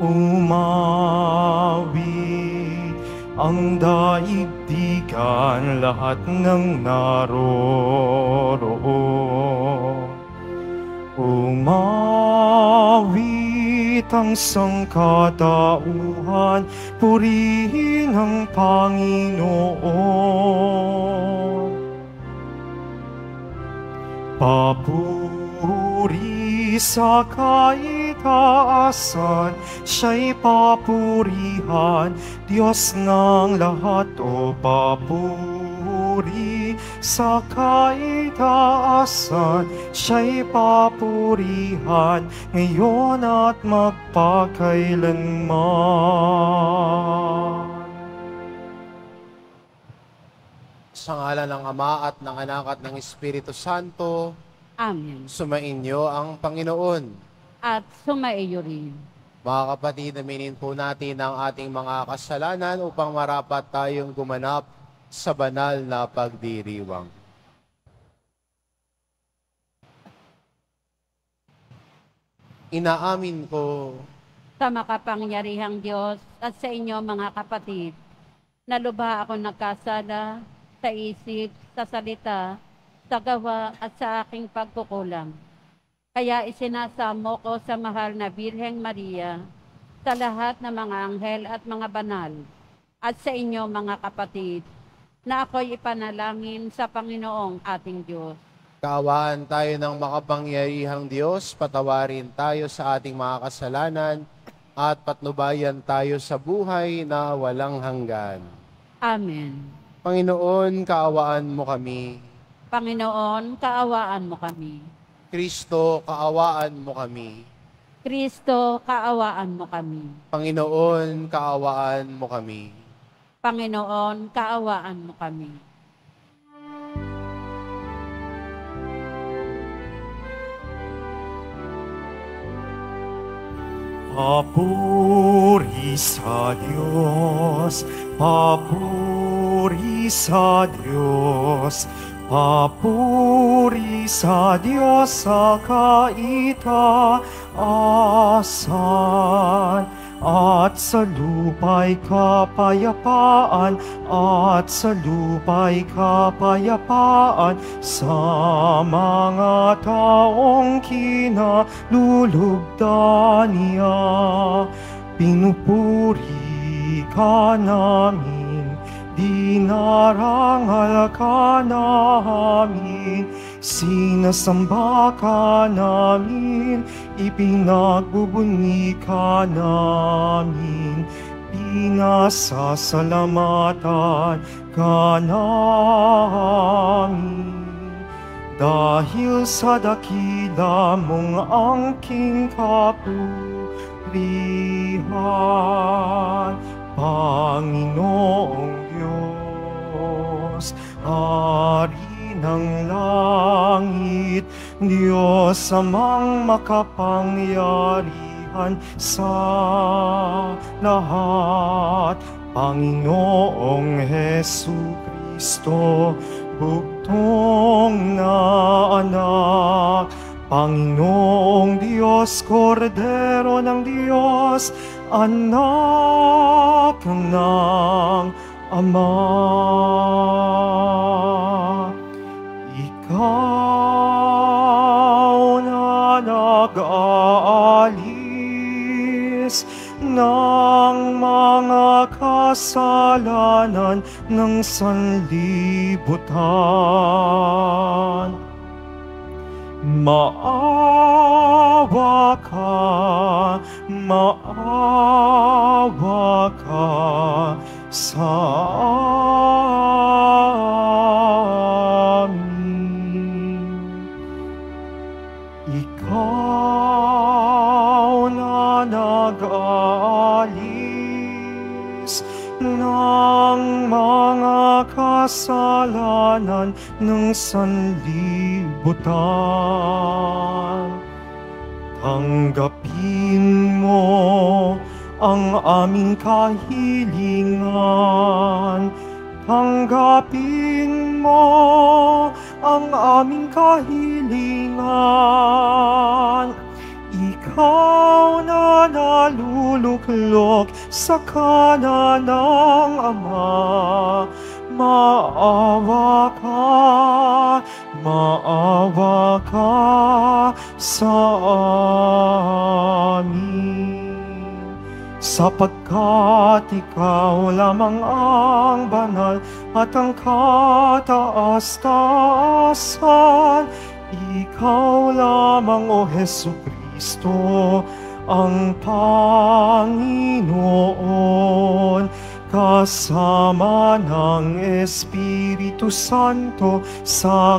Umawit ang daigdigan, lahat ng naroroon. Umawit ang sangkatauhan, purihin ang Panginoon. Papuri sa kaitaasan, siya'y papurihan, Diyos ng lahat. O papuri sa kaitaasan, siya'y papurihan, ngayon at magpakailanman. Sa ngalan ng Ama at ng Anak at ng Espiritu Santo. Amen. Sumainyo ang Panginoon. At sumaiyo rin. Mga kapatid, aminin po natin ang ating mga kasalanan upang marapat tayong gumanap sa banal na pagdiriwang. Inaamin ko Sa makapangyarihang Diyos at sa inyo mga kapatid, na lubha ako nagkasala sa isip, sa salita, sa gawa at sa aking pagkukulang. Kaya isinasamo ko sa mahal na Birheng Maria, sa lahat ng mga anghel at mga banal, at sa inyo mga kapatid, na ako'y ipanalangin sa Panginoong ating Diyos. kaawaan tayo ng makapangyarihang Diyos, patawarin tayo sa ating mga kasalanan, at patnubayan tayo sa buhay na walang hanggan. Amen. Panginoon, kaawaan mo kami. Panginoon, kaawaan mo kami. Kristo, kaawaan mo kami. Kristo, kaawaan mo kami. Panginoon, kaawaan mo kami. Panginoon, kaawaan mo kami. Papuri sa Diyos, papuri sa Diyos, papuri sa Diyos sa kaitaasan, at sa lupa'y kapayapaan, at sa lupa'y kapayapaan, sa mga taong kinalulugdan niya. Pinupuri ka namin, dinarangal ka namin, sinasamba ka namin, ipinagbubunyi ka namin, pinasasalamatan ka namin. Dahil sa dakila mong angking kapurihan, Panginoong Diyos, Hari ng langit, Diyos amang makapangyarihan sa lahat, Panginoong Hesukristo, bugtong na anak, Panginoong Diyos, Kordero ng Diyos, anak ng Ama. Ikaw na nag-aalis ng mga kasalanan ng sanlibutan, maawa ka sa amin. Ikaw na nag-aalis ng mga kasalanan ng sanlibutan, tanggapin mo ang aming kahilingan. Tanggapin mo ang aming kahilingan. Ikaw ikaw na naluluklok sa kanan ng Ama. Maawa ka sa amin. Sapagkat ikaw lamang ang banal at ang kataas-taasan, ikaw lamang, O Hesukristo, ang Panginoon, kasama ng Espiritu Santo sa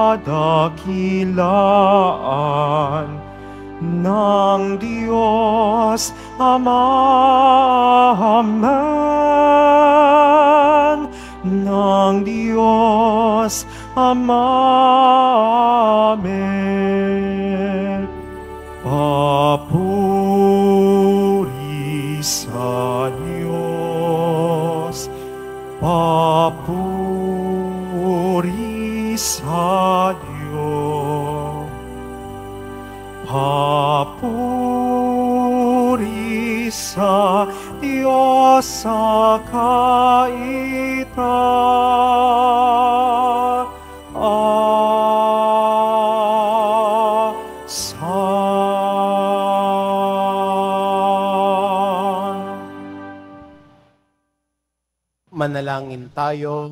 kadakilaan ng Diyos Ama. Amen. Ng Diyos Ama. Amen. Papuri sa Diyos, papuri sa Diyos, papuri sa Diyos sa Manalangin tayo.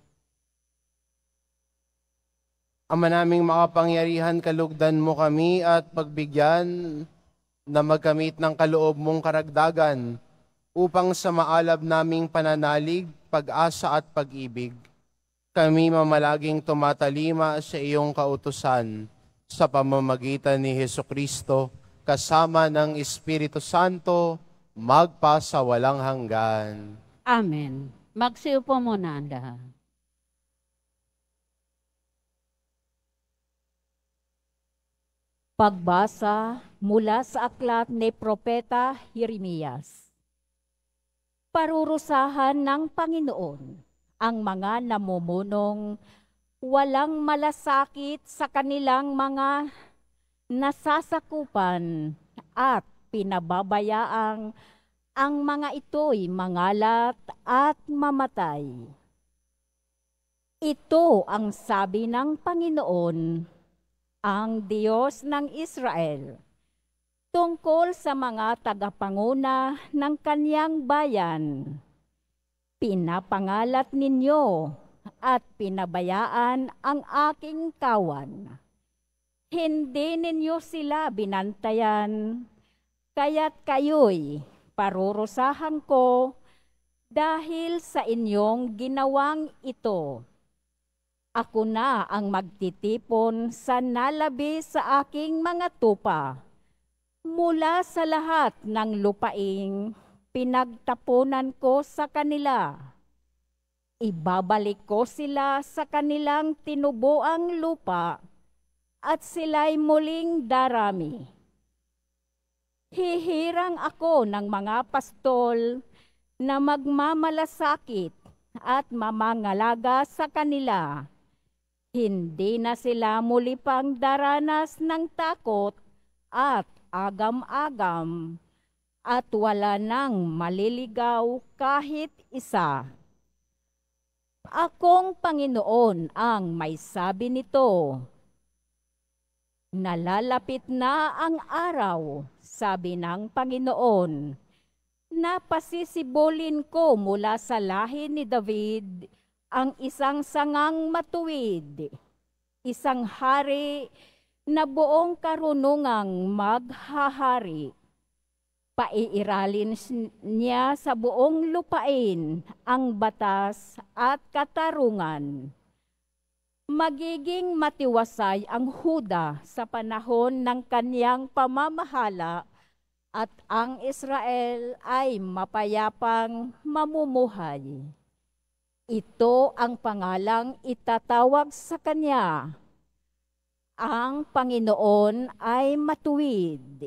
Ama naming makapangyarihan, kalugdan mo kami at pagbigyan na magkamit ng kaloob mong karagdagan upang sa maalab naming pananalig, pag-asa at pag-ibig, kami mamalaging tumatalima sa iyong kautusan sa pamamagitan ni Hesukristo kasama ng Espiritu Santo magpa sa walang hanggan. Amen. Magsiupo muna ang lahat. Pagbasa mula sa aklat ni Propeta Jeremias. Parurusahan ng Panginoon ang mga namumunong walang malasakit sa kanilang mga nasasakupan at pinababayaang ang mga ito'y mangalat at mamatay. Ito ang sabi ng Panginoon, ang Diyos ng Israel, tungkol sa mga tagapanguna ng kanyang bayan. Pinapangalat ninyo at pinabayaan ang aking kawan. Hindi ninyo sila binantayan, kaya't kayo'y parurusahan ko dahil sa inyong ginawang ito. Ako na ang magtitipon sa nalabi sa aking mga tupa mula sa lahat ng lupaing pinagtapunan ko sa kanila. Ibabalik ko sila sa kanilang tinubuang lupa at sila'y muling darami. Hihirang ako ng mga pastol na magmamalasakit at mamangalaga sa kanila. Hindi na sila muli pang daranas ng takot at agam-agam, at wala nang maliligaw kahit isa. Akong Panginoon ang may sabi nito. Nalalapit na ang araw, sabi ng Panginoon, na pasisibulin ko mula sa lahi ni David ang isang sangang matuwid, isang hari na buong karunungang maghahari. Paiiralin niya sa buong lupain ang batas at katarungan. Magiging matiwasay ang Huda sa panahon ng kanyang pamamahala at ang Israel ay mapayapang mamumuhay. Ito ang pangalang itatawag sa kanya. Ang Panginoon ay matuwid.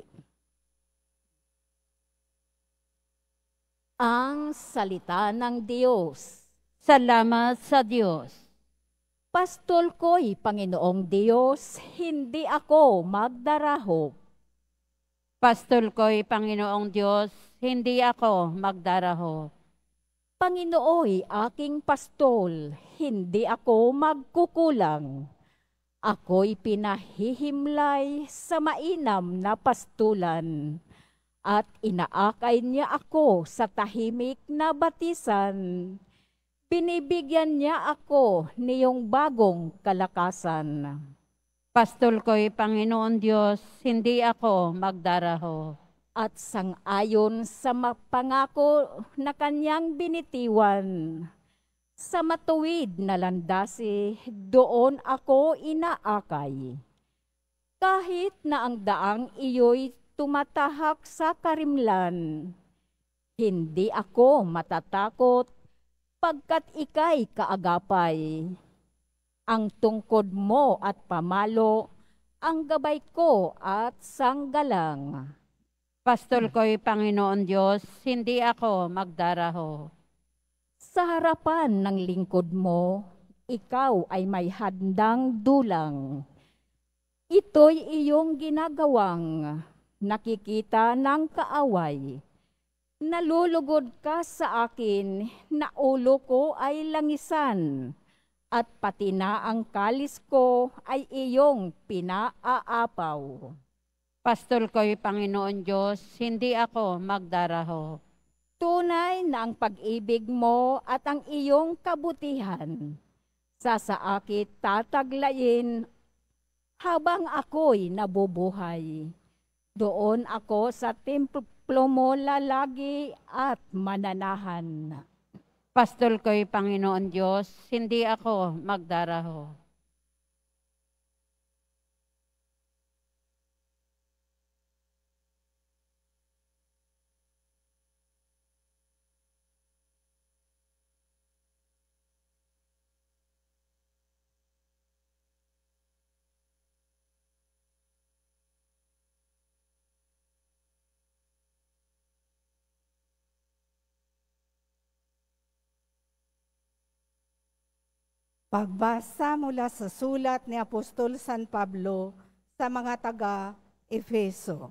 Ang salita ng Diyos. Salamat sa Diyos. Pastol ko'y Panginoong Diyos, hindi ako magdarahop. Pastol ko'y Panginoong Diyos, hindi ako magdaraho. Panginooy aking pastol, hindi ako magkukulang. Ako'y pinahihimlay sa mainam na pastulan, at inaakay niya ako sa tahimik na batisan. Binibigyan niya ako niyong bagong kalakasan. Pastol ko'y Panginoon Diyos, hindi ako magdaraho. At sangayon sa pangako na kanyang binitiwan, sa matuwid na landasi, doon ako inaakay. Kahit na ang daang iyo'y tumatahak sa karimlan, hindi ako matatakot pagkat ika'y kaagapay. Ang tungkod mo at pamalo, ang gabay ko at sanggalang. Pastol ko'y Panginoon Diyos, hindi ako magdaraho. Sa harapan ng lingkod mo, ikaw ay may handang dulang. Ito'y iyong ginagawang nakikita ng kaaway. Nalulugod ka sa akin na ulo ko ay langisan, at pati na ang kalis ko ay iyong pinaapaw. Pastol ko'y Panginoon Diyos, hindi ako magdaraho. Tunay na ang pag-ibig mo at ang iyong kabutihan sasaakit tataglayin habang ako'y nabubuhay. Doon ako sa templo mo lalagi at mananahan. Pastol ko'y Panginoon Diyos, hindi ako magdaraho. Pagbasa mula sa sulat ni Apostol San Pablo sa mga taga-Efeso.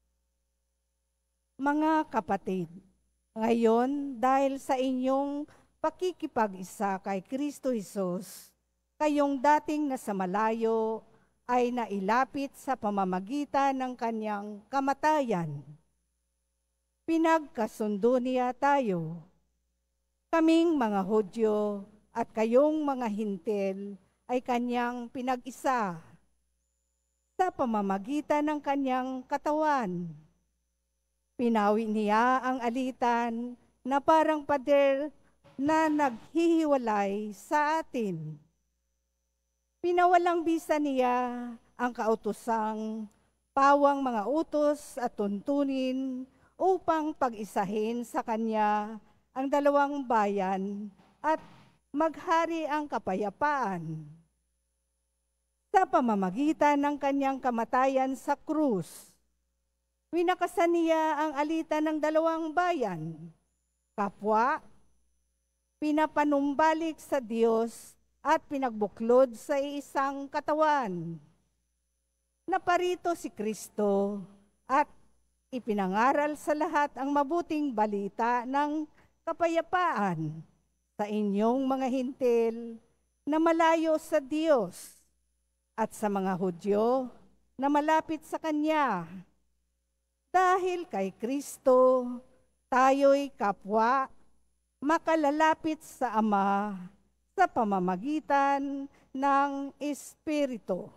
Mga kapatid, ngayon dahil sa inyong pakikipag-isa kay Kristo Jesus, kayong dating nasa malayo ay nailapit sa pamamagitan ng kanyang kamatayan. Pinagkasundo niya tayo. Kaming mga Hudyo at kayong mga Hintil ay kanyang pinag-isa sa pamamagitan ng kanyang katawan. Pinawi niya ang alitan na parang pader na naghihiwalay sa atin. Pinawalang bisa niya ang kautosang pawang mga utos at tuntunin upang pag-isahin sa kanya ang dalawang bayan at maghari ang kapayapaan. Sa pamamagitan ng kanyang kamatayan sa krus, winakasan niya ang alitan ng dalawang bayan, kapwa, pinapanumbalik sa Diyos at pinagbuklod sa isang katawan. Naparito si Kristo at ipinangaral sa lahat ang mabuting balita ng kapayapaan sa inyong mga Hintil na malayo sa Diyos at sa mga Hudyo na malapit sa Kanya. Dahil kay Kristo, tayo'y kapwa, makalalapit sa Ama sa pamamagitan ng Espiritu.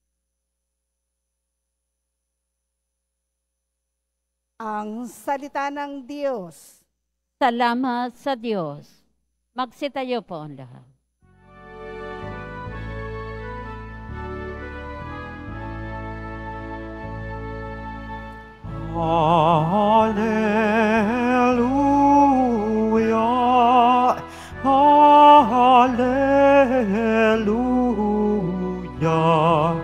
Ang salita ng Diyos. Salamat sa Diyos. Magsitayo po ang lahat. Hallelujah, hallelujah,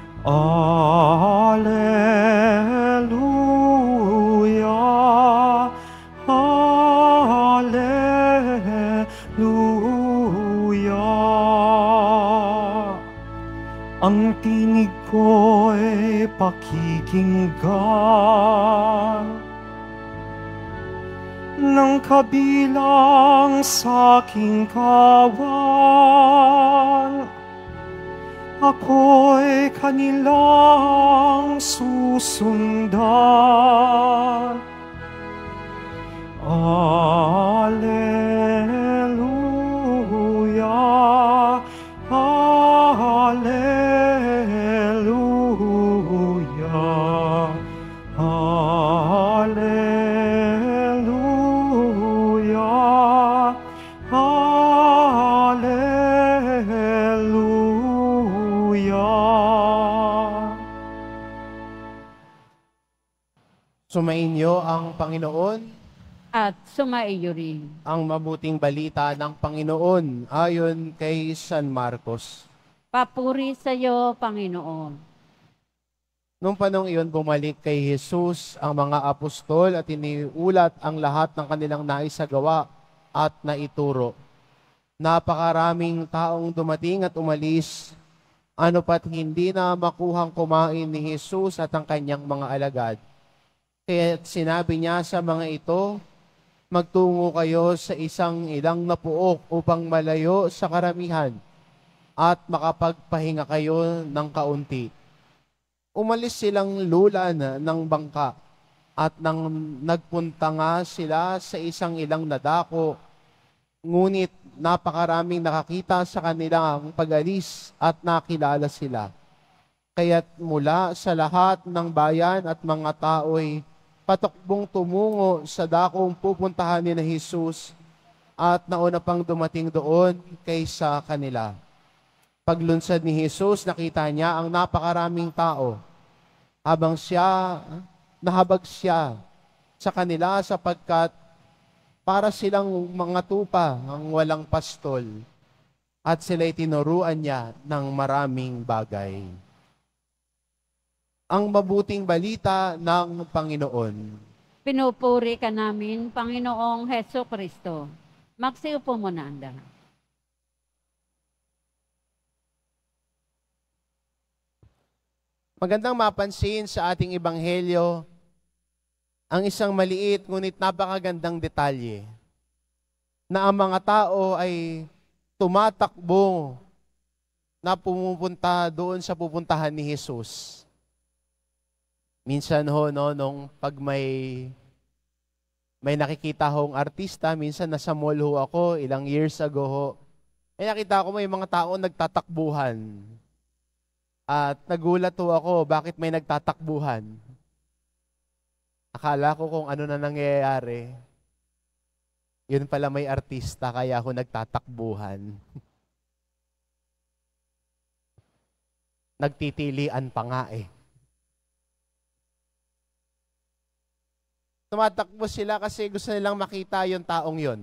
hallelujah, hallelujah. Ang tinig ko'y pakikinggan ng kabilang sa aking kawan. Ako'y kanilang susundan. Alleluia, Alleluia, Alleluia, Alleluia. Sumainyo ang Panginoon. At sumaiyo rin. Ang mabuting balita ng Panginoon ayon kay San Marcos. Papuri sa iyo, Panginoon. Nung panong iyon, bumalik kay Jesus ang mga apostol at iniulat ang lahat ng kanilang naisagawa at naituro. Napakaraming taong dumating at umalis, ano pat hindi na makuhang kumain ni Jesus at ang kanyang mga alagad. Kaya sinabi niya sa mga ito, magtungo kayo sa isang ilang na puok upang malayo sa karamihan at makapagpahinga kayo ng kaunti. Umalis silang lulan ng bangka at nang nagpunta nga sila sa isang ilang na dako, ngunit napakaraming nakakita sa kanilang pag-alis at nakilala sila. Kaya't mula sa lahat ng bayan at mga tao'y patakbong tumungo sa dakong pupuntahan ni Jesus at nauna pang dumating doon kaysa kanila. Paglunsad ni Jesus, nakita niya ang napakaraming tao. Nahabag siya sa kanila sapagkat para silang mga tupa ang walang pastol at sila'y tinuruan niya ng maraming bagay. Ang mabuting balita ng Panginoon. Pinupuri ka namin, Panginoong Heso Kristo. Magsiupo mo na ang lahat. Magandang mapansin sa ating ebanghelyo ang isang maliit ngunit napakagandang detalye na ang mga tao ay tumatakbo na pumupunta doon sa pupuntahan ni Jesus. Minsan nung pag may nakikita hong artista, minsan nasa mall ho ako, ilang years ago ho, nakita ko may mga tao nagtatakbuhan. At nagulat ho ako, bakit may nagtatakbuhan? Akala ko kung ano na nangyayari. Yun pala may artista, kaya ako nagtatakbuhan. Nagtitilian pa nga eh. Tumatakbo sila kasi gusto nilang makita yung taong yon.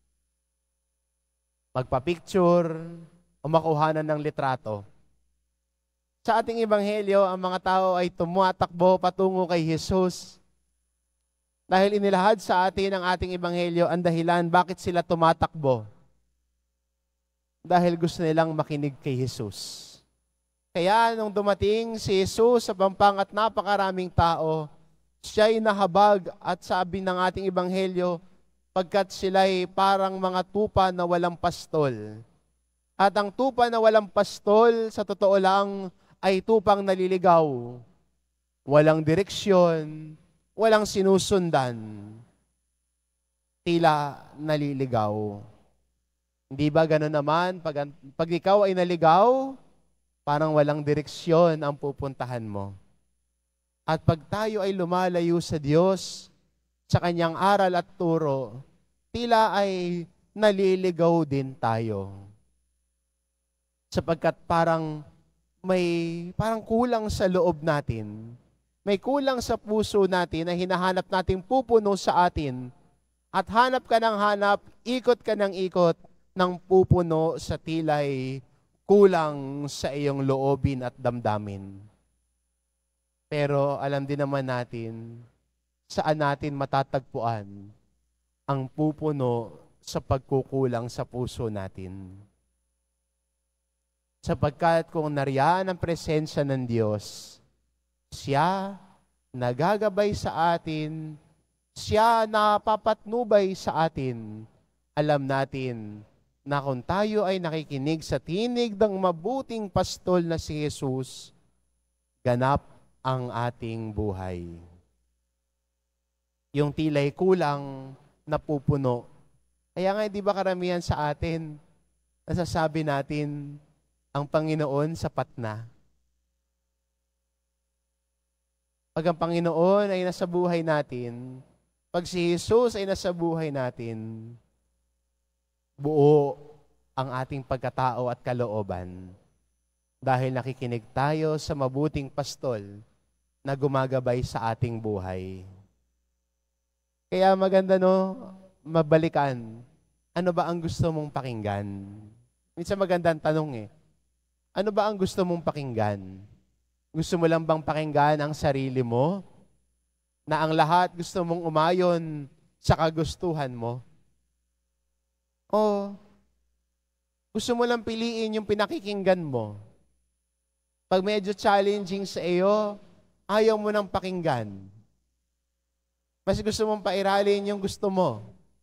Magpa-picture o makuhanan ng litrato. Sa ating ebanghelyo, ang mga tao ay tumatakbo patungo kay Jesus. Dahil inilahad sa atin ang ating ebanghelyo ang dahilan bakit sila tumatakbo. Dahil gusto nilang makinig kay Jesus. Kaya nung dumating si Jesus sa pampang at napakaraming tao, siya'y nahabag at sabi ng ating ebanghelyo, pagkat sila'y parang mga tupa na walang pastol. At ang tupa na walang pastol, sa totoo lang, ay tupang naliligaw. Walang direksyon, walang sinusundan. Tila naliligaw. Hindi ba gano'n naman? Pag ikaw ay naligaw, parang walang direksyon ang pupuntahan mo. At pag tayo ay lumalayo sa Diyos, sa Kanyang aral at turo, tila ay naliligaw din tayo. Sapagkat parang kulang sa loob natin. May kulang sa puso natin na hinahanap nating pupuno sa atin. At hanap ka ng hanap, ikot ka ng ikot, ng pupuno sa tila'y kulang sa iyong loobin at damdamin. Pero alam din naman natin, saan natin matatagpuan ang pupuno sa pagkukulang sa puso natin. Sapagkat kung nariyan ang presensya ng Diyos, Siya nagagabay sa atin, siya napapatnubay sa atin. Alam natin na kung tayo ay nakikinig sa tinig ng mabuting pastol na si Jesus, ganap ang ating buhay. Yung tila'y kulang, napupuno. Kaya nga, di ba karamihan sa atin, nasasabi natin, ang Panginoon sapat na. Pag ang Panginoon ay nasa buhay natin, pag si Jesus ay nasa buhay natin, buo ang ating pagkatao at kalooban. Dahil nakikinig tayo sa mabuting pastol na gumagabay sa ating buhay. Kaya maganda mabalikan, ano ba ang gusto mong pakinggan? Minsan magandang tanong ano ba ang gusto mong pakinggan? Gusto mo lang bang pakinggan ang sarili mo? Na ang lahat gusto mong umayon sa kagustuhan mo? O gusto mo lang piliin yung pinakikinggan mo? Pag medyo challenging sa iyo, ayaw mo nang pakinggan. Mas gusto mong pairalin yung gusto mo.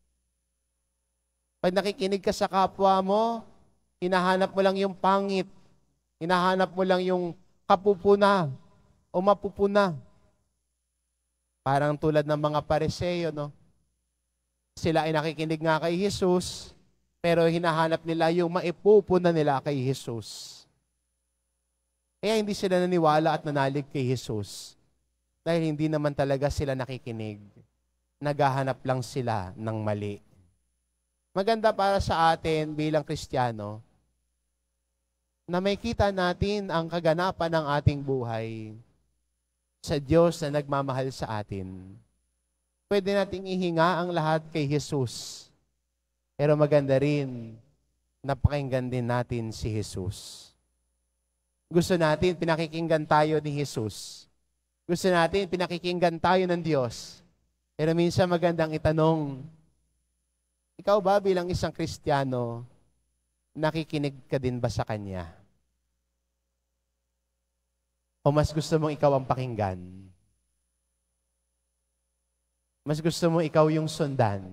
Pag nakikinig ka sa kapwa mo, hinahanap mo lang yung pangit. Hinahanap mo lang yung kapupuna o mapupuna. Parang tulad ng mga Pariseo, Sila ay nakikinig nga kay Jesus, pero hinahanap nila yung maipupuna nila kay Jesus. Kaya hindi sila naniwala at nanalig kay Jesus. Dahil hindi naman talaga sila nakikinig. Naghahanap lang sila ng mali. Maganda para sa atin bilang Kristiyano na may kita natin ang kaganapan ng ating buhay sa Diyos na nagmamahal sa atin. Pwede nating ihinga ang lahat kay Jesus. Pero maganda rin na pakinggan din natin si Jesus. Gusto natin pinakikinggan tayo ni Jesus. Gusto natin pinakikinggan tayo ng Diyos. Pero minsan magandang itanong, ikaw ba bilang isang Kristiyano, nakikinig ka din ba sa Kanya? O mas gusto mong ikaw ang pakinggan? Mas gusto mo ikaw yung sundan?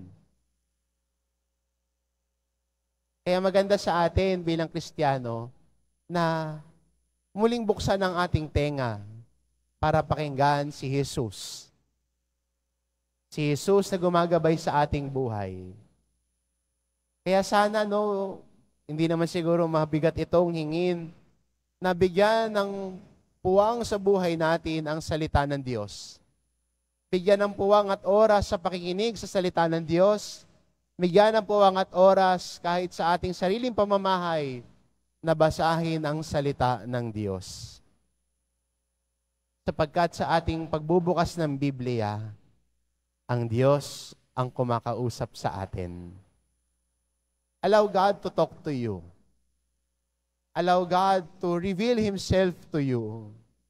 Kaya maganda sa atin bilang Kristiyano na muling buksan ang ating tenga para pakinggan si Jesus. Si Jesus na gumagabay sa ating buhay. Kaya sana, hindi naman siguro mabigat itong hingin na bigyan ng puwang sa buhay natin ang salita ng Diyos. Bigyan ng puwang at oras sa pakikinig sa salita ng Diyos. Bigyan ng puwang at oras kahit sa ating sariling pamamahay na basahin ang salita ng Diyos. Sapagkat sa ating pagbubukas ng Biblia, ang Diyos ang kumakausap sa atin. Allow God to talk to you. Allow God to reveal Himself to you.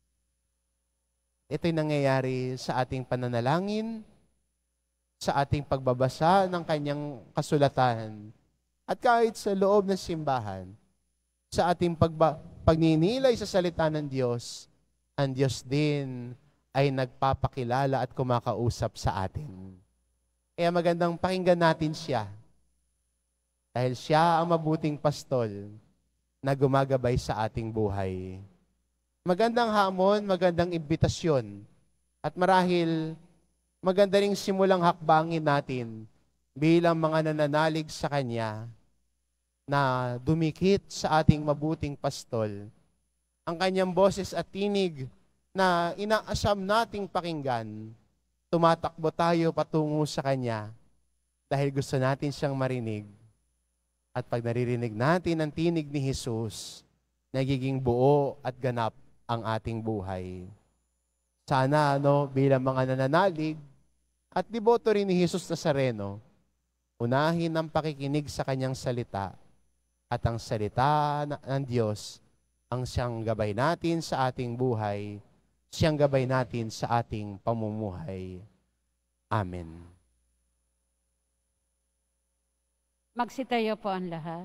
Ito'y nangyayari sa ating pananalangin, sa ating pagbabasa ng Kanyang kasulatan, at kahit sa loob ng simbahan, sa ating pagninilay sa salita ng Diyos, ang Diyos din ay nagpapakilala at kumakausap sa atin. Kaya magandang pakinggan natin siya. Dahil siya ang mabuting pastol na gumagabay sa ating buhay. Magandang hamon, magandang imbitasyon. At marahil, maganda ring simulang hakbangin natin bilang mga nananalig sa Kanya na dumikit sa ating mabuting pastol. Ang Kanyang boses at tinig na inaasam nating pakinggan, tumatakbo tayo patungo sa Kanya dahil gusto natin siyang marinig. At pag naririnig natin ang tinig ni Jesus, nagiging buo at ganap ang ating buhay. Sana, bilang mga nananalig at deboto rin ni Jesus Nazareno, unahin ang pakikinig sa Kanyang salita at ang salita ng Diyos ang siyang gabay natin sa ating buhay, siyang gabay natin sa ating pamumuhay. Amen. Magsitayo po ang lahat.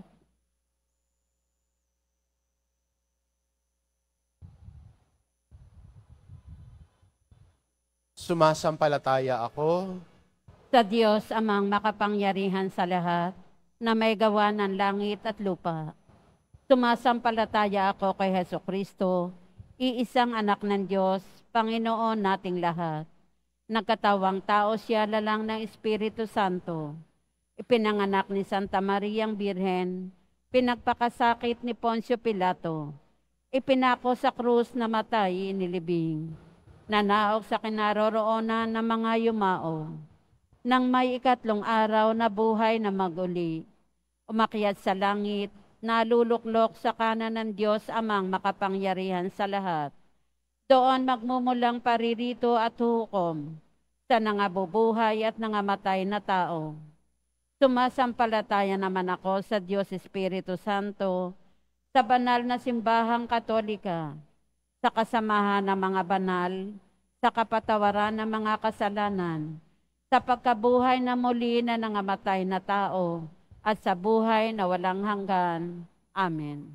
Sumasampalataya ako sa Diyos amang makapangyarihan sa lahat, na may gawa ng langit at lupa. Sumasampalataya ako kay Hesukristo, iisang anak ng Diyos, Panginoon nating lahat. Nagkatawang tao siya lalang ng Espiritu Santo. Ipinanganak ni Santa Mariang Birhen, pinagpakasakit ni Poncio Pilato. Ipinako sa krus na matay inilibing. Nanaog sa kinaroroonan ng mga yumao. Nang may ikatlong araw na buhay na maguli, umakyat sa langit, naluluklok sa kanan ng Diyos amang makapangyarihan sa lahat. Doon magmumulang paririto at hukom sa nangabubuhay at nangamatay na tao. Sumasampalataya naman ako sa Diyos Espiritu Santo, sa banal na simbahang katolika, sa kasamahan ng mga banal, sa kapatawaran ng mga kasalanan, sa pagkabuhay na muli na nangamatay na tao, at sa buhay na walang hanggan. Amen.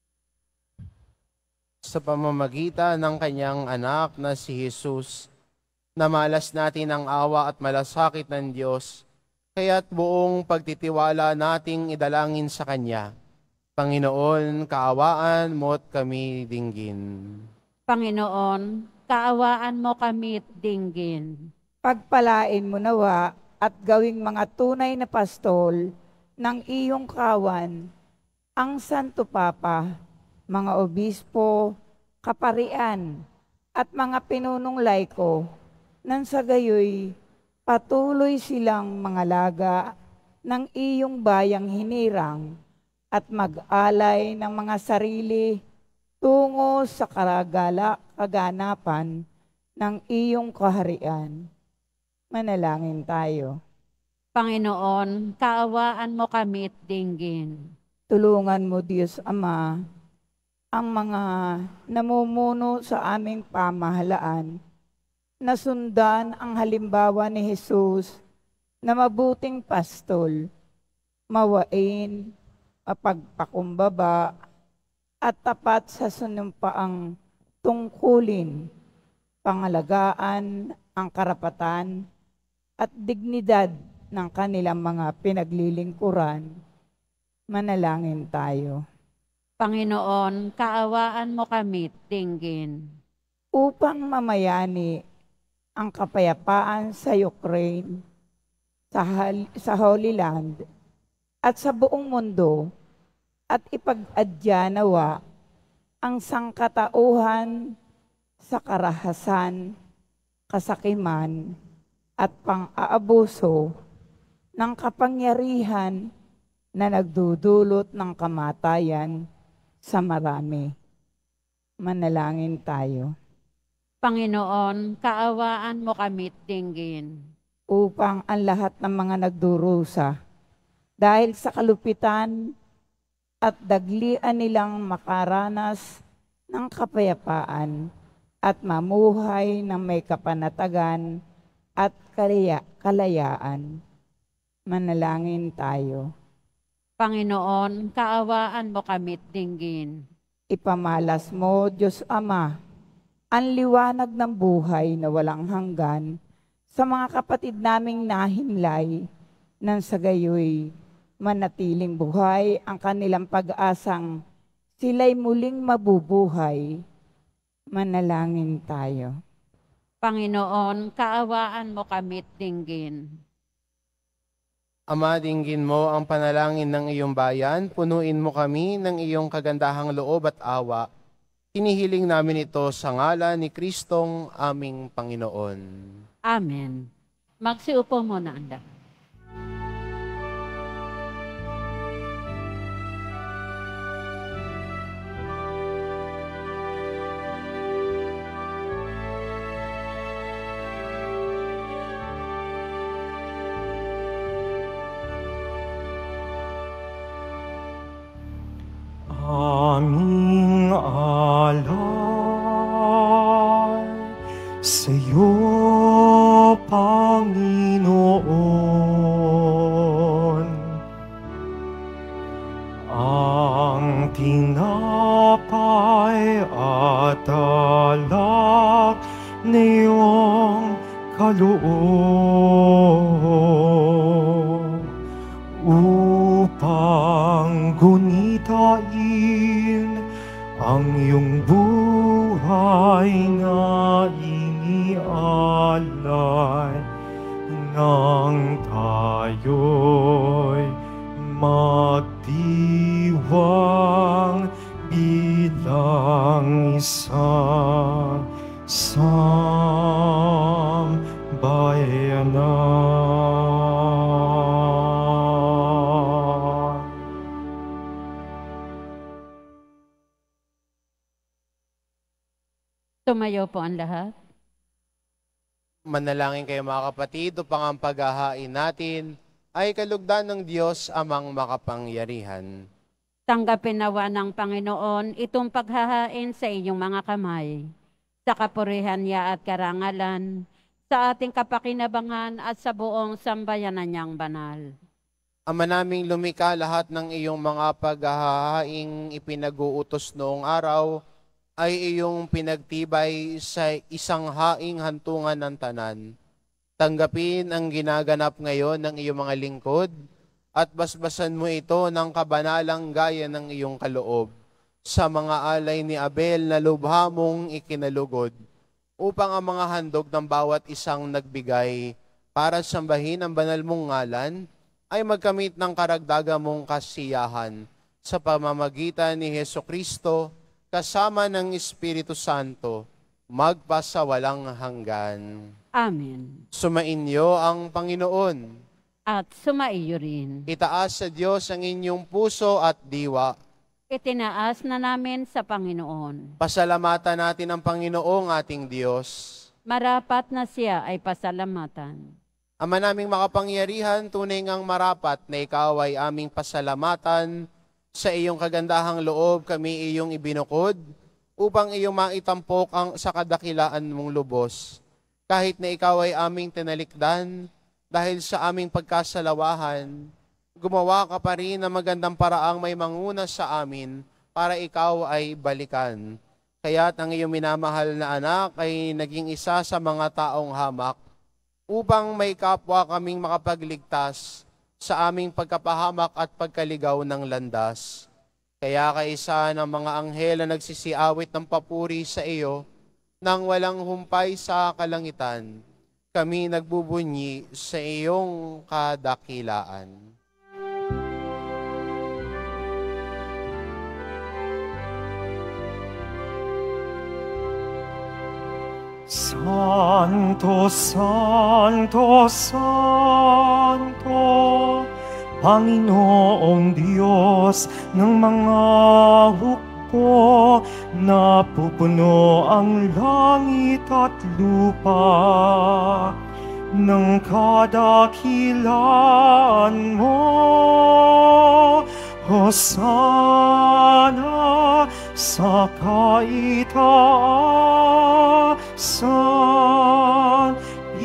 sa pamamagitan ng kanyang anak na si Jesus, namalas natin ang awa at malasakit ng Diyos, kaya't buong pagtitiwala nating idalangin sa Kanya. Panginoon, kaawaan mo't kami dinggin. Panginoon, kaawaan mo kami at dinggin. Pagpalain mo nawa at gawing mga tunay na pastol ng iyong kawan, ang Santo Papa, mga obispo, kaparian, at mga pinunong laiko, nang sa gayoy patuloy silang mangalaga ng iyong bayang hinirang at mag-alay ng mga sarili tungo sa kaganapan ng iyong kaharian. Manalangin tayo. Panginoon, kaawaan mo kami at dinggin. Tulungan mo, Diyos Ama, ang mga namumuno sa aming pamahalaan na sundan ang halimbawa ni Jesus na mabuting pastol, mawain, mapagpakumbaba, at tapat sa sunumpaang tungkulin, pangalagaan ang karapatan at dignidad ng kanilang mga pinaglilingkuran. Manalangin tayo. Panginoon, kaawaan mo kami at dinggin. Upang mamayani ang kapayapaan sa Ukraine, sa Holy Land, at sa buong mundo, at ipag-adya nawa ang sangkatauhan sa karahasan, kasakiman, at pang-aabuso ng kapangyarihan na nagdudulot ng kamatayan sa marami. Manalangin tayo. Panginoon, kaawaan mo kami at dinggin. Upang ang lahat ng mga nagdurusa dahil sa kalupitan at daglian nilang makaranas ng kapayapaan at mamuhay ng may kapanatagan at kalayaan. Manalangin tayo. Panginoon, kaawaan mo kami at dinggin. Ipamalas mo, Diyos Ama, ang liwanag ng buhay na walang hanggan sa mga kapatid naming nahimlay, nang sa gayoy manatiling buhay ang kanilang pag-asang sila'y muling mabubuhay. Manalangin tayo. Panginoon, kaawaan mo kami at dinggin. Ama, dinggin mo ang panalangin ng iyong bayan, punuin mo kami ng iyong kagandahang loob at awa. Hinihiling namin ito sa ngalan ni Kristong aming Panginoon. Amen. Magsiupo muna ang lahat. Aming alay sa'yo, Panginoon. tayo'y magdiwang bilang isang sambayanan. Tumayo po ang lahat. Manalangin kayo mga kapatid upang ang paghahain natin ay kalugdan ng Diyos amang makapangyarihan. Tanggapin nawa ng Panginoon itong paghahain sa inyong mga kamay, sa kapurihan niya at karangalan, sa ating kapakinabangan at sa buong sambayanan niyang banal. Ama naming lumikha, lahat ng iyong mga paghahaing ipinag-uutos noong araw ay iyong pinagtibay sa isang haing hantungan ng tanan. Tanggapin ang ginaganap ngayon ng iyong mga lingkod at basbasan mo ito ng kabanalang gaya ng iyong kaloob sa mga alay ni Abel na lubha mong ikinalugod upang ang mga handog ng bawat isang nagbigay para sambahin ang banal mong ngalan ay magkamit ng karagdagang mong kasiyahan sa pamamagitan ni Hesukristo kasama ng Espiritu Santo, magpasawalang hanggan. Amen. Sumainyo ang Panginoon. At sumaiyo rin. Itaas sa Diyos ang inyong puso at diwa. Itinaas na namin sa Panginoon. Pasalamatan natin ang Panginoong ating Diyos. Marapat na siya ay pasalamatan. Ama naming makapangyarihan, tunay ngang marapat na ikaw ay aming pasalamatan. Sa iyong kagandahang loob kami iyong ibinukod upang iyong maitampok sa kadakilaan mong lubos. Kahit na ikaw ay aming tinalikdan dahil sa aming pagkasalawahan, gumawa ka pa rin ng magandang paraang may manguna sa amin para ikaw ay balikan. Kaya't ang iyong minamahal na anak ay naging isa sa mga taong hamak upang may kapwa kaming makapagligtas sa aming pagkapahamak at pagkaligaw ng landas. Kaya kaisa ng mga anghel na nagsisiawit ng papuri sa iyo, nang walang humpay sa kalangitan, kami nagbubunyi sa iyong kadakilaan. Santo, Santo, Santo, Panginoong Diyos ng mga hukbo, napupuno ang langit at lupa ng kadakilaan mo. Hosana sa kaitaasan,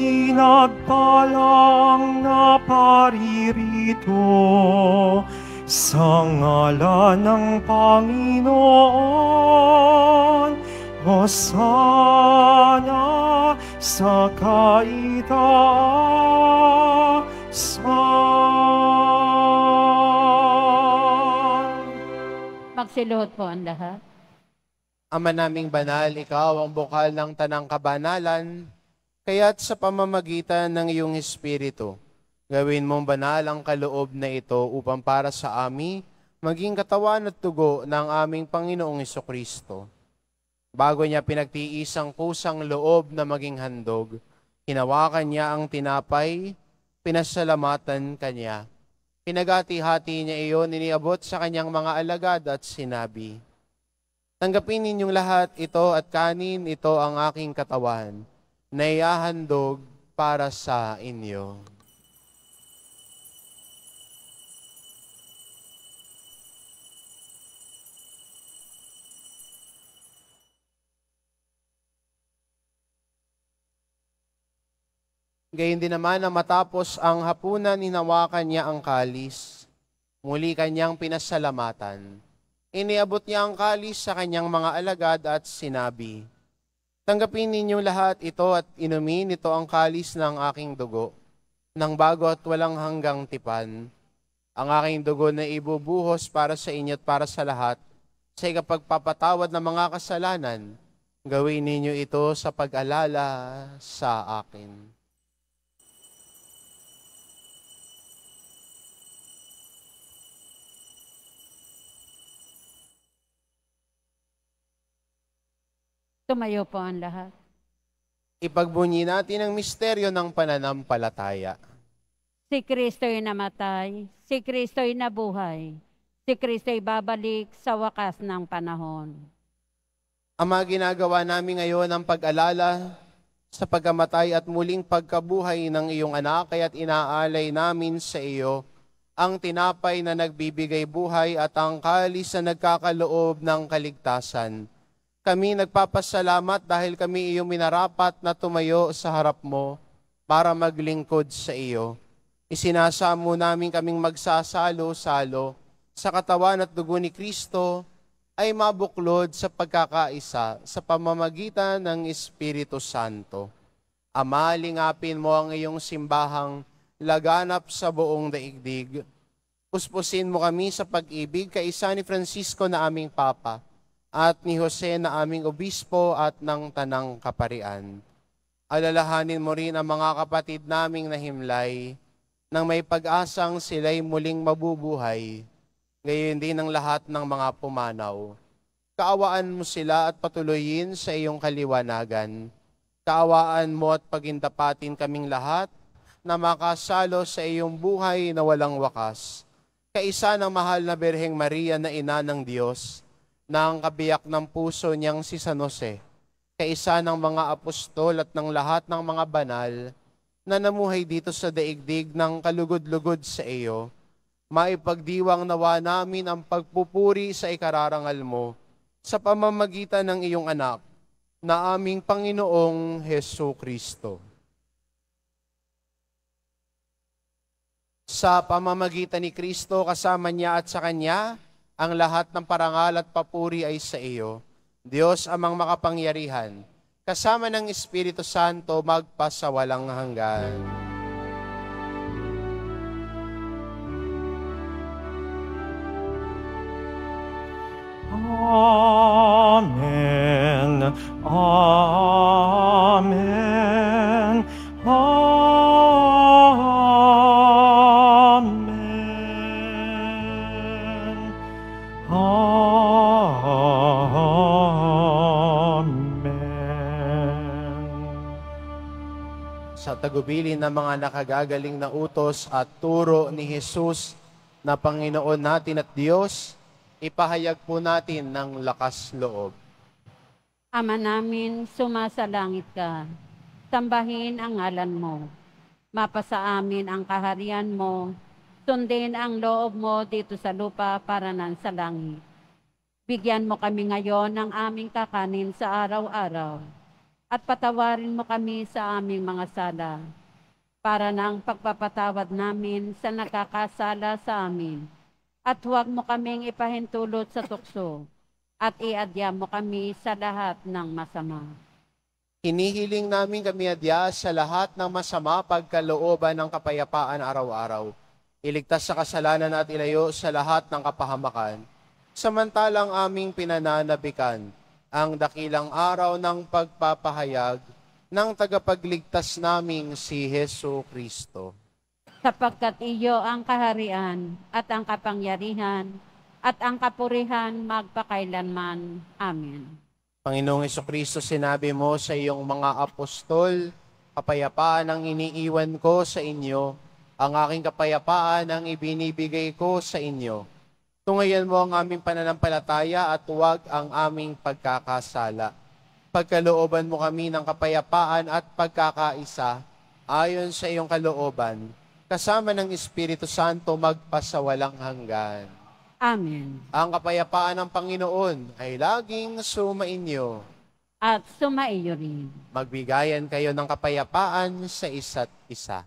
pinagpalang na paririto sa ngalan ng Panginoon. Hosana sa kaitaasan. Magsiluhod po ang lahat. Ama naming banal, ikaw ang bukal ng tanang kabanalan, kaya't sa pamamagitan ng iyong Espiritu, gawin mong banal ang kaloob na ito upang para sa amin maging katawan at dugo ng aming Panginoong Hesukristo. Bago niya pinagtiis ang kusang loob na maging handog, hinawakan niya ang tinapay, pinasalamatan kanya. Pinagati-hati niya iyon, iniabot sa kanyang mga alagad at sinabi, tanggapin ninyong lahat ito at kanin, ito ang aking katawan, na iahandog para sa inyo. Gayun din naman na matapos ang hapunan, hinawakan niya ang kalis. Muli kanyang pinasalamatan. Iniabot niya ang kalis sa kanyang mga alagad at sinabi, tanggapin ninyong lahat ito at inumin, ito ang kalis ng aking dugo, ng bago at walang hanggang tipan. Ang aking dugo na ibubuhos para sa inyo at para sa lahat, sa ikapagpapatawad ng mga kasalanan. Gawin ninyo ito sa pag-alala sa akin. Tumayo po ang lahat. Ipagbunyi natin ang misteryo ng pananampalataya. Si Kristo'y namatay, si Kristo'y nabuhay, si Kristo'y babalik sa wakas ng panahon. Ama, ginagawa namin ngayon ang pag-alala sa pagkamatay at muling pagkabuhay ng iyong anak, kaya't inaalay namin sa iyo ang tinapay na nagbibigay buhay at ang kalis na nagkakaloob ng kaligtasan. Kami nagpapasalamat dahil kami iyong minarapat na tumayo sa harap mo para maglingkod sa iyo. Isinasamo namin kaming magsasalo-salo sa katawan at dugo ni Kristo ay mabuklod sa pagkakaisa sa pamamagitan ng Espiritu Santo. Ama, lingapin mo ang iyong simbahang laganap sa buong daigdig. Puspusin mo kami sa pag-ibig kaisa ni Francisco na aming Papa at ni Jose na aming Obispo at ng Tanang Kaparian. Alalahanin mo rin ang mga kapatid naming nahimlay nang may pag-asang sila'y muling mabubuhay, gayon din ang lahat ng mga pumanaw. Kaawaan mo sila at patuloyin sa iyong kaliwanagan. Kaawaan mo at pagindapatin kaming lahat na makasalo sa iyong buhay na walang wakas. Kaisa ng mahal na Birheng Maria na ina ng Diyos, na ang kabiyak ng puso niyang si San Jose, kaisa ng mga apostol at ng lahat ng mga banal na namuhay dito sa daigdig ng kalugod-lugod sa iyo, maipagdiwang nawa namin ang pagpupuri sa ikararangal mo sa pamamagitan ng iyong anak na aming Panginoong Hesu Kristo. Sa pamamagitan ni Kristo, kasama niya at sa Kanya, ang lahat ng parangal at papuri ay sa iyo, Diyos amang makapangyarihan, kasama ng Espiritu Santo magpasawalang hanggan. Amen. Amen. Amen. Amen. Sa tagubilin ng mga nakagagaling na utos at turo ni Jesus na Panginoon natin at Diyos, ipahayag po natin ng lakas loob. Ama namin, sumasalangit ka. Sambahin ang ngalan mo. Mapasa amin ang kaharian mo. Sundin ang loob mo dito sa lupa para nan sa langit. Bigyan mo kami ngayon ng aming kakanin sa araw-araw. At patawarin mo kami sa aming mga sala. Para na ang pagpapatawad namin sa nakakasala sa amin. At huwag mo kaming ipahintulot sa tukso, at iadya mo kami sa lahat ng masama. Hinihiling namin kami adya sa lahat ng masama pagkalooban ng kapayapaan araw-araw. Iligtas sa kasalanan at ilayo sa lahat ng kapahamakan. Samantalang aming pinananabikan ang dakilang araw ng pagpapahayag ng tagapagligtas naming si Hesu Kristo. Sapagkat iyo ang kaharian at ang kapangyarihan at ang kapurihan magpakailanman. Amen. Panginoong Jesucristo, sinabi mo sa iyong mga apostol, kapayapaan ang iniiwan ko sa inyo, ang aking kapayapaan ang ibinibigay ko sa inyo. Tungayan mo ang aming pananampalataya at huwag ang aming pagkakasala. Pagkalooban mo kami ng kapayapaan at pagkakaisa, ayon sa iyong kalooban, kasama ng Espiritu Santo magpasawalang hanggan. Amen. Ang kapayapaan ng Panginoon ay laging sumainyo. At sumaiyo rin. Magbigayan kayo ng kapayapaan sa isa't isa.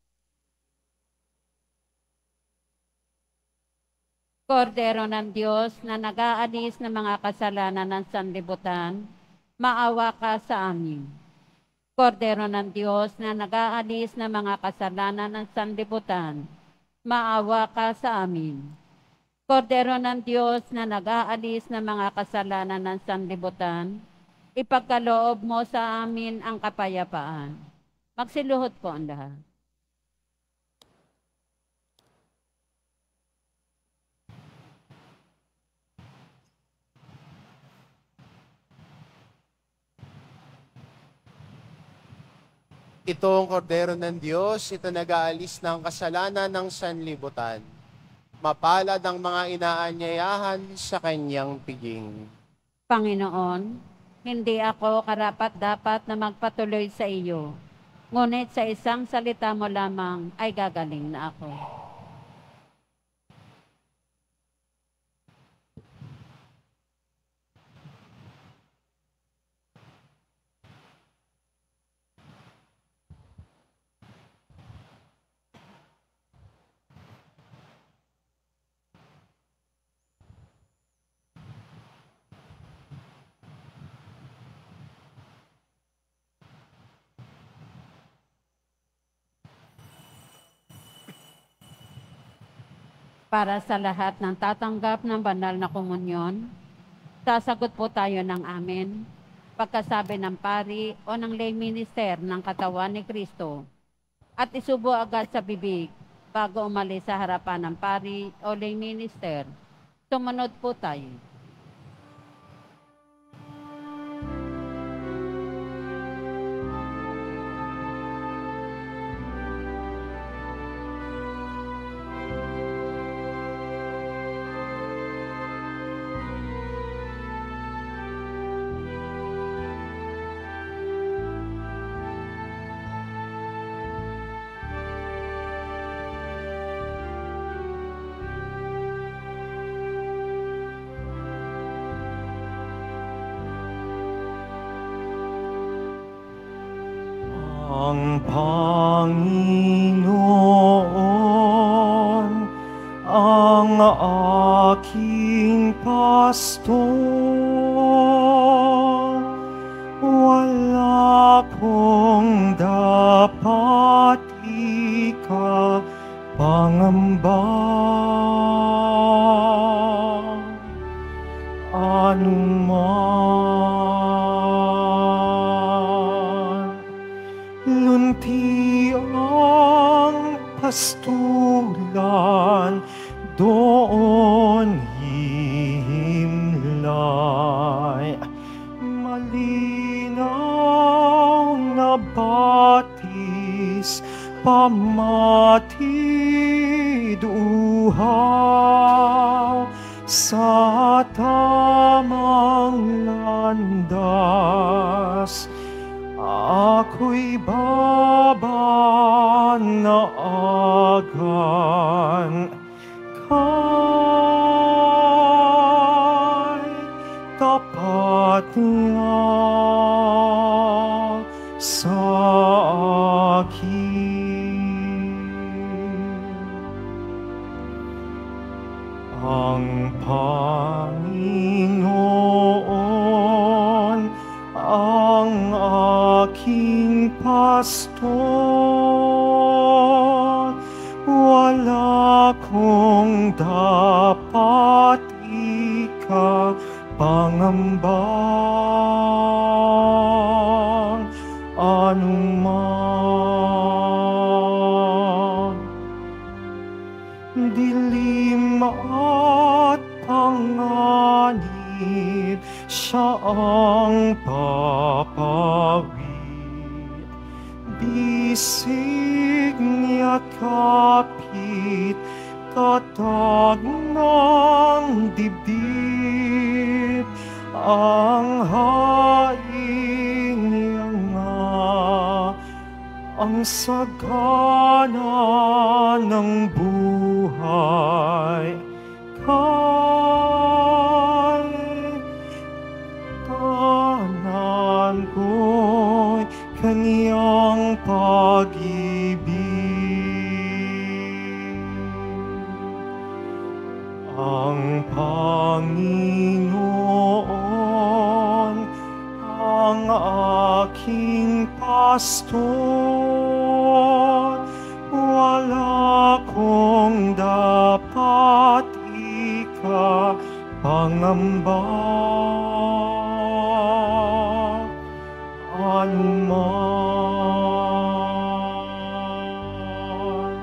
Kordero ng Diyos na nag-aalis ng mga kasalanan ng sanlibutan, maawa ka sa amin. Kordero ng Diyos na nag-aalis ng mga kasalanan ng sanlibutan, maawa ka sa amin. Kordero ng Diyos na nag-aalis ng mga kasalanan ng sanlibutan, ipagkaloob mo sa amin ang kapayapaan. Magsiluhod po ang lahat. Ito ang kordero ng Diyos, ito nag-aalis ng kasalanan ng sanlibutan. Mapalad ang mga inaanyayahan sa kanyang piging. Panginoon, hindi ako karapat-dapat na magpatuloy sa iyo. Ngunit sa isang salita mo lamang ay gagaling na ako. Para sa lahat ng tatanggap ng banal na komunyon, sasagot po tayo ng amen. Pagkasabi ng pari o ng lay minister ng katawan ni Kristo at isubo agad sa bibig bago umalis sa harapan ng pari o lay minister. Sumunod po tayo. Ang Panginoon ang aking pastor, wala akong dapat ikapangamba. Anuman lunti ang pastulan, doon himlay. Malinaw na batis, pamatid uhaw, sa tamang landas. Ako'y babanaagan kay tapat niya sa akin. Ang Panginoon ang aking pastor, wala akong dapat ikapangamba. Anuman dilim at panganib, siya ang papawid. Bisig niya't kapit, tatag ng dibdib, ang hain niya nga, ang sagana ng buhay. Kay tanan ko'y kaniyang pag-ibig. Ang Panginoon ang aking pastor, wala akong dapat ikapangamba. Anuman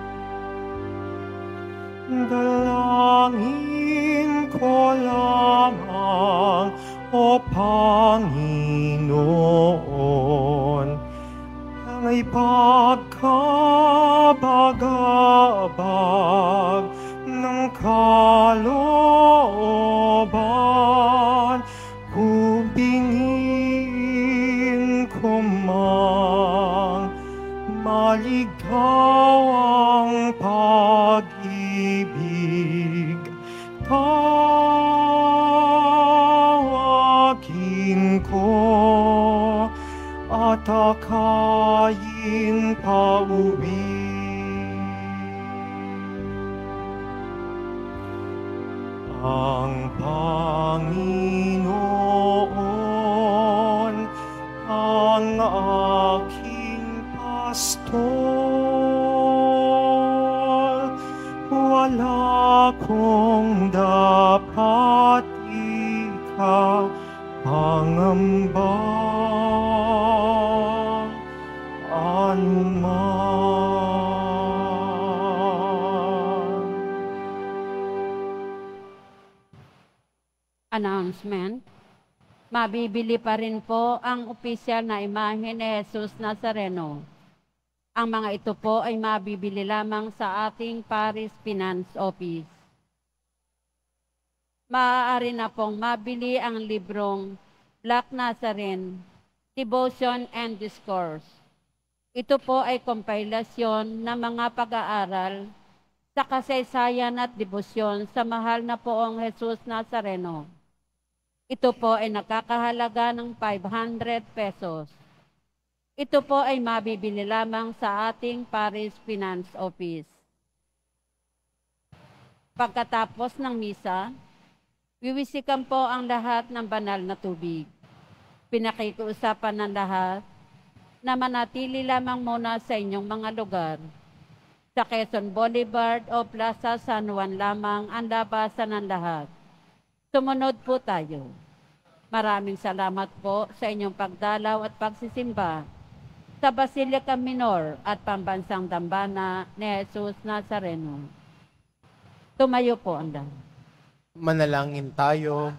dalangin ko lamang, O Panginoon, ay pagkabagabag ng kalooban, hubingin ko mang maligawang pag-ibig. Tawagin ko at akayin pauwi. Ang Panginoon ang aking pastor, wala kong dapat ikapangamba. Announcement. Mabibili pa rin po ang opisyal na imahe ni Jesus Nazareno. Ang mga ito po ay mabibili lamang sa ating Paris Finance Office. Maaari na pong mabili ang librong Black Nazarene, Devotion and Discourse. Ito po ay kompilasyon ng mga pag-aaral sa kasaysayan at debosyon sa mahal na poong Jesus Nazareno. Ito po ay nakakahalaga ng 500 pesos. Ito po ay mabibili lamang sa ating Paris Finance Office. Pagkatapos ng misa, wiwisikan po ang lahat ng banal na tubig. Pinakikiusapan ng lahat na manatili lamang muna sa inyong mga lugar. Sa Quezon Boulevard o Plaza San Juan lamang ang labasan ng lahat. Sumunod po tayo. Maraming salamat po sa inyong pagdalaw at pagsisimba sa Basilica Minor at Pambansang Dambana ni Jesus Nazareno. Tumayo po ang lahat. Manalangin tayo.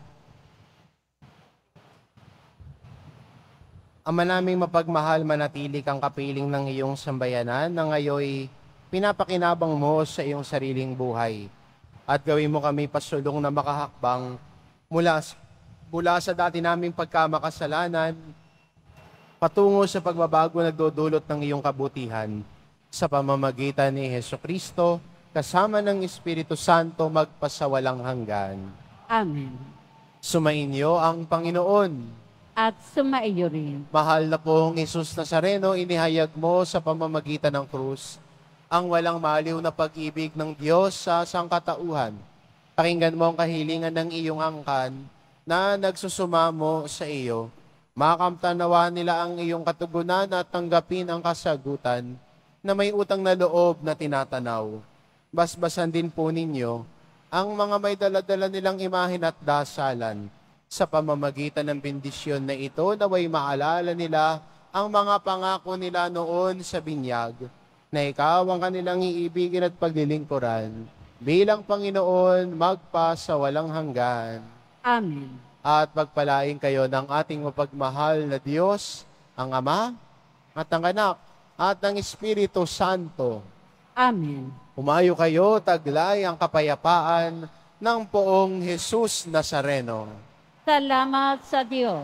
Ama naming mapagmahal, manatili kang kapiling ng iyong sambayanan na ngayoy pinapakinabang mo sa iyong sariling buhay. At gawin mo kami pasulong na makahakbang mula sa dati naming pagkamakasalanan patungo sa pagbabago na nagdudulot ng iyong kabutihan sa pamamagitan ni Hesukristo kasama ng Espiritu Santo magpasawalang hanggan. Amen. Sumainyo ang Panginoon. At sumaiyo rin. Mahal na pong Jesus Nazareno, inihayag mo sa pamamagitan ng krus ang walang maliw na pag-ibig ng Diyos sa sangkatauhan. Pakinggan mo ang kahilingan ng iyong angkan na nagsusumamo sa iyo. Makamtanawa nila ang iyong katugunan at tanggapin ang kasagutan na may utang na loob na tinatanaw. Basbasan din po ninyo ang mga may daladala nilang imahin at dasalan. Sa pamamagitan ng bendisyon na ito, naway maalala nila ang mga pangako nila noon sa binyag, na ikaw ang kanilang iibigin at paglilingkuran, bilang Panginoon magpa sa walang hanggan. Amen. At pagpalain kayo ng ating mapagmahal na Diyos, ang Ama, at ang Anak, at ang Espiritu Santo. Amen. Umayo kayo, taglay ang kapayapaan ng poong Jesus Nazareno. Salamat sa Diyos.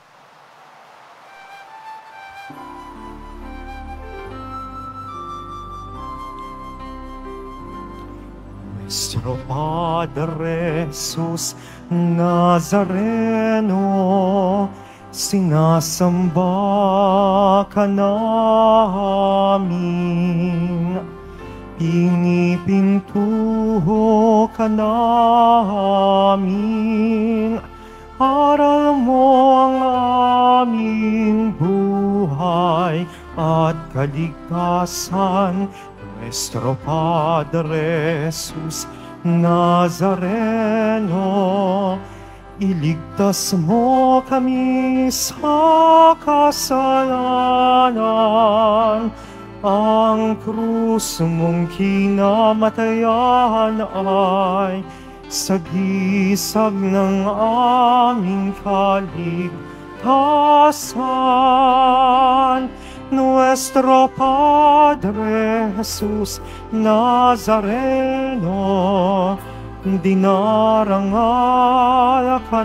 Nuestro Padre Jesus Nazareno, sinasamba ka namin, pinipintuho ka namin, aral mo ang aming buhay at kaligtasan. Nuestro Padre Jesus Nazareno, iligtas mo kami sa kasalanan. Ang krus mong kinamatayan ay sagisag ng aming kaligtasan. Nuestro Padre Jesus Nazareno, dinarangal ka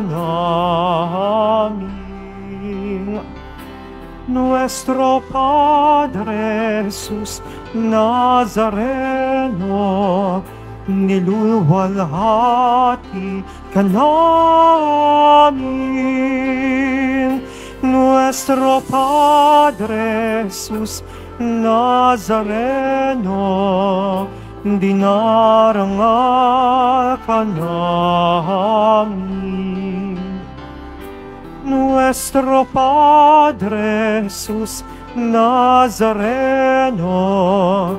namin. Nuestro Padre Jesus Nazareno, niluluwalhati ka namin. Nuestro Padre Jesus Nazareno, dinarangal ka namin. Nuestro Padre Jesus Nazareno,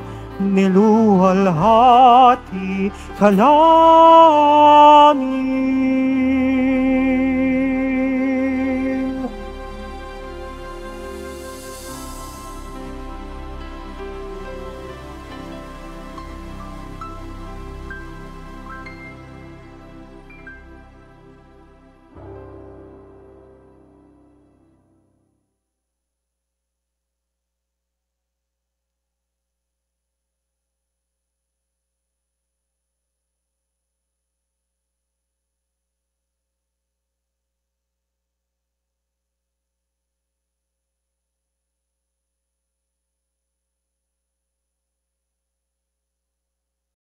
niluwalhati ka namin.